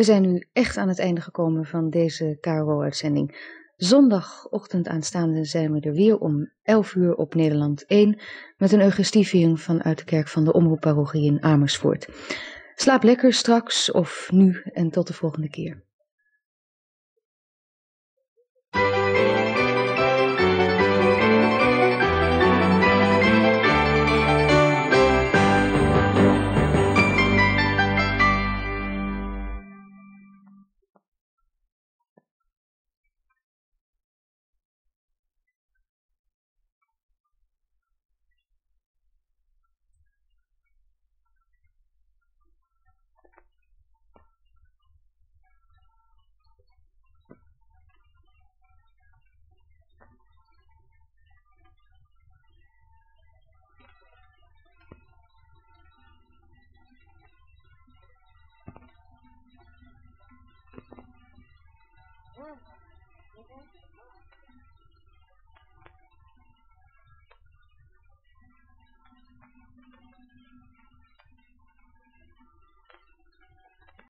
We zijn nu echt aan het einde gekomen van deze KRO-uitzending. Zondagochtend aanstaande zijn we er weer om 11 uur op Nederland 1 met een Eucharistieviering vanuit de kerk van de Omroepparochie in Amersfoort. Slaap lekker straks of nu en tot de volgende keer.